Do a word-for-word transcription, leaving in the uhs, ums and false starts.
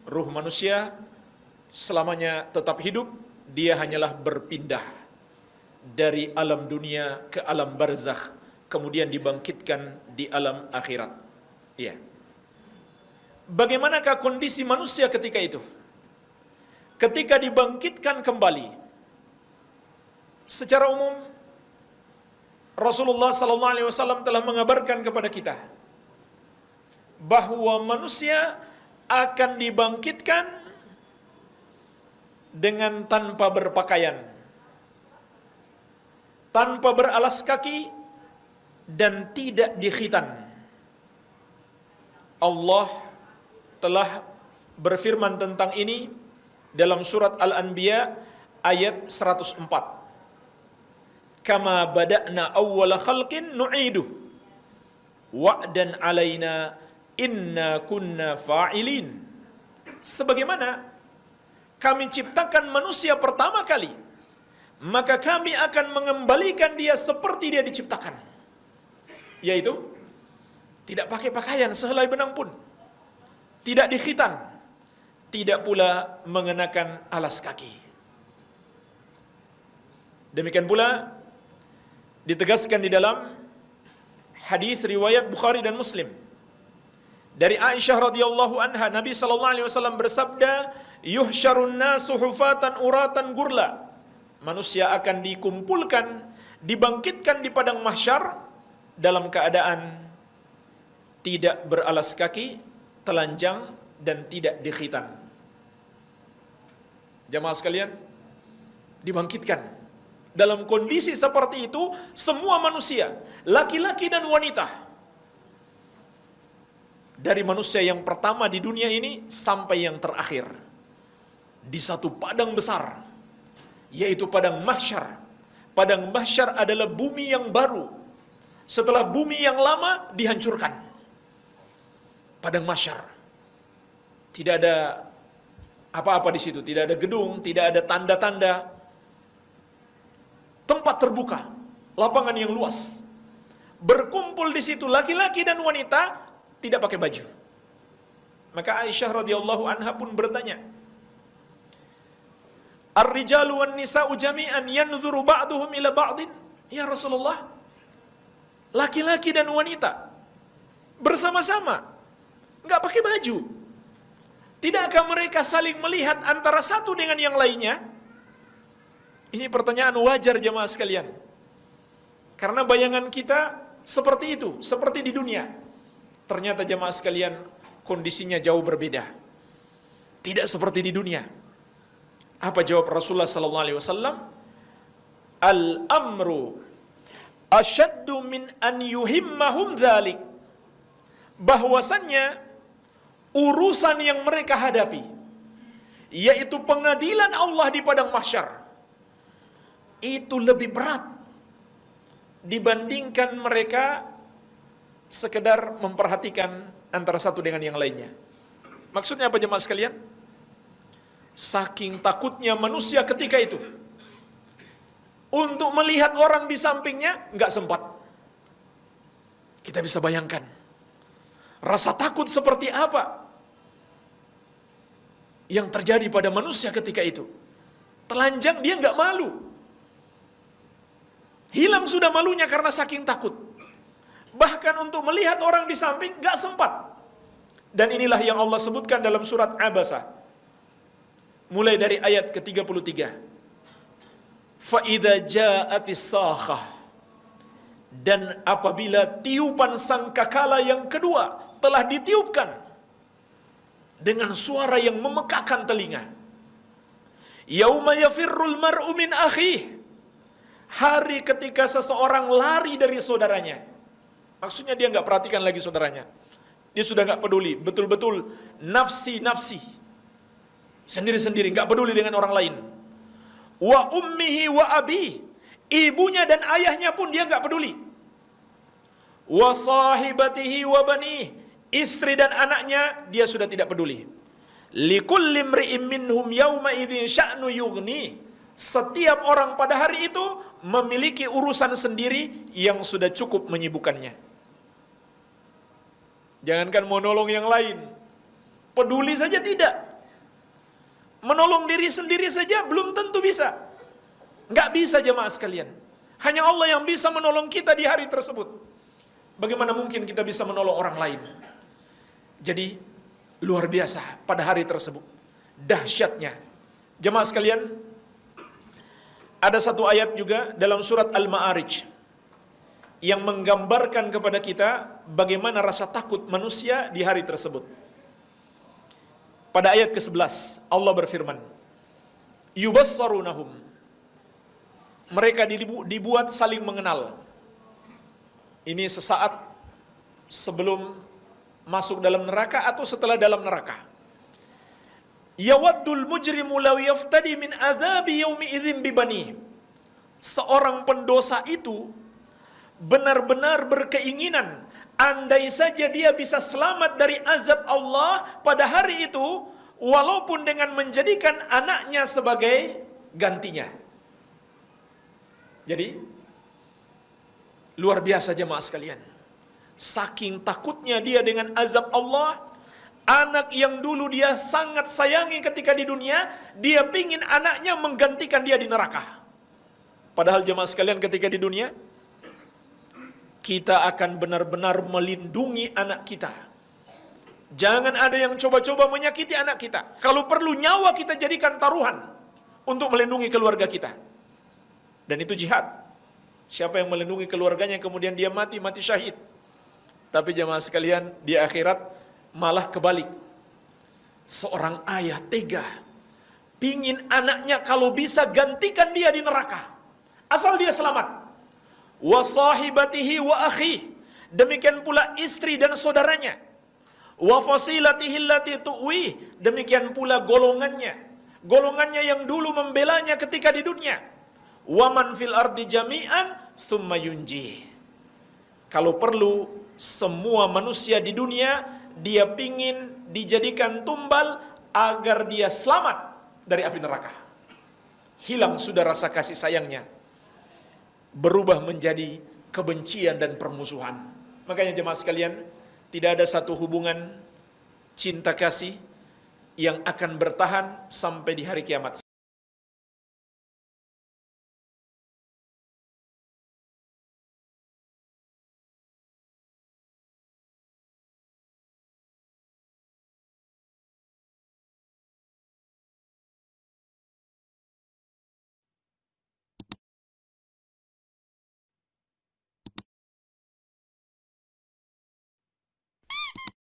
ruh manusia selamanya tetap hidup, dia hanyalah berpindah dari alam dunia ke alam barzakh, kemudian dibangkitkan di alam akhirat. Iya. Bagaimanakah kondisi manusia ketika itu? Ketika dibangkitkan kembali, secara umum Rasulullah sallallahu alaihi wasallam telah mengabarkan kepada kita bahwa manusia akan dibangkitkan dengan tanpa berpakaian, tanpa beralas kaki, dan tidak dikhitan. Allah telah berfirman tentang ini dalam surat Al-Anbiya ayat seratus empat. Kama bada'na awwala khalqin nu'iduh wa'dan alaina inna kunna fa'ilin. Sebagaimana kami ciptakan manusia pertama kali, maka kami akan mengembalikan dia seperti dia diciptakan, yaitu tidak pakai pakaian sehelai benang pun, tidak dikhitan, tidak pula mengenakan alas kaki. Demikian pula ditegaskan di dalam hadis riwayat Bukhari dan Muslim dari Aisyah radhiyallahu anha, Nabi sallallahu alaihi wasallam bersabda, yuhsyarun nasu hufatan uratan gurla. Manusia akan dikumpulkan, dibangkitkan di padang mahsyar dalam keadaan tidak beralas kaki, telanjang, dan tidak dikhitan. Jamaah sekalian, dibangkitkan dalam kondisi seperti itu semua manusia, laki-laki dan wanita, dari manusia yang pertama di dunia ini sampai yang terakhir, di satu padang besar, yaitu padang mahsyar. Padang mahsyar adalah bumi yang baru setelah bumi yang lama dihancurkan. Padang mahsyar tidak ada apa-apa di situ, tidak ada gedung, tidak ada tanda-tanda, tempat terbuka, lapangan yang luas. Berkumpul di situ laki-laki dan wanita tidak pakai baju. Maka Aisyah radhiyallahu anha pun bertanya, Ar-rijalu wan nisa'u jami'an yanzuru ba'duhum ila ba'din. Ya Rasulullah, laki-laki dan wanita bersama-sama, enggak pakai baju. Tidakkah mereka saling melihat antara satu dengan yang lainnya? Ini pertanyaan wajar jemaah sekalian. Karena bayangan kita seperti itu, seperti di dunia. Ternyata jemaah sekalian, kondisinya jauh berbeda. Tidak seperti di dunia. Apa jawab Rasulullah sallallahu alaihi wasallam? Al-amru asyaddu min an yuhimmahum dzalik. Bahwasannya urusan yang mereka hadapi, yaitu pengadilan Allah di padang mahsyar, itu lebih berat dibandingkan mereka sekedar memperhatikan antara satu dengan yang lainnya. Maksudnya apa jemaah sekalian? Saking takutnya manusia ketika itu untuk melihat orang di sampingnya, nggak sempat. Kita bisa bayangkan rasa takut seperti apa yang terjadi pada manusia ketika itu. Telanjang dia nggak malu, hilang sudah malunya karena saking takut. Bahkan untuk melihat orang di samping nggak sempat. Dan inilah yang Allah sebutkan dalam surat Abasa, mulai dari ayat ke tiga puluh tiga. Fa idza ja'atis sakhah, dan apabila tiupan sangkakala yang kedua telah ditiupkan dengan suara yang memekakkan telinga. Yauma yafirrul mar'u min akhih, hari ketika seseorang lari dari saudaranya. Maksudnya dia nggak perhatikan lagi saudaranya. Dia sudah nggak peduli, betul-betul nafsi-nafsi, sendiri-sendiri, nggak peduli dengan orang lain. Wa ummihi wa abi, ibunya dan ayahnya pun dia nggak peduli. Wa sahibatihi wa bani, istri dan anaknya dia sudah tidak peduli. Likulli imri'in minhum yawma idzin sya'nu yughni, setiap orang pada hari itu memiliki urusan sendiri yang sudah cukup menyibukkannya. Jangankan mau nolong yang lain, peduli saja tidak. Menolong diri sendiri saja belum tentu bisa. Nggak bisa jemaah sekalian. Hanya Allah yang bisa menolong kita di hari tersebut. Bagaimana mungkin kita bisa menolong orang lain? Jadi luar biasa pada hari tersebut. Dahsyatnya. Jemaah sekalian, ada satu ayat juga dalam surat Al-Ma'arij yang menggambarkan kepada kita bagaimana rasa takut manusia di hari tersebut. Pada ayat kesebelas Allah berfirman, yubassarunahum, mereka dibuat saling mengenal. Ini sesaat sebelum masuk dalam neraka atau setelah dalam neraka. Yawaddul mujrimu law yaftadi min adzabi yaumi idzin bibani. Seorang pendosa itu benar-benar berkeinginan andai saja dia bisa selamat dari azab Allah pada hari itu, walaupun dengan menjadikan anaknya sebagai gantinya. Jadi luar biasa jemaah sekalian. Saking takutnya dia dengan azab Allah, anak yang dulu dia sangat sayangi ketika di dunia, dia pingin anaknya menggantikan dia di neraka. Padahal jemaah sekalian, ketika di dunia kita akan benar-benar melindungi anak kita. Jangan ada yang coba-coba menyakiti anak kita. Kalau perlu nyawa kita jadikan taruhan untuk melindungi keluarga kita. Dan itu jihad. Siapa yang melindungi keluarganya kemudian dia mati, mati syahid. Tapi jemaah sekalian, di akhirat malah kebalik. Seorang ayah tega, pingin anaknya kalau bisa gantikan dia di neraka, asal dia selamat. Wa sahibatihi wa akhi, demikian pula istri dan saudaranya. Wa fasilatihi allati tu'wi, demikian pula golongannya, golongannya yang dulu membelanya ketika di dunia. Wa man fil ardi jami'an tsumma yunji. Kalau perlu semua manusia di dunia dia pingin dijadikan tumbal agar dia selamat dari api neraka. Hilang sudah rasa kasih sayangnya, berubah menjadi kebencian dan permusuhan. Makanya jemaah sekalian, tidak ada satu hubungan cinta kasih yang akan bertahan sampai di hari kiamat.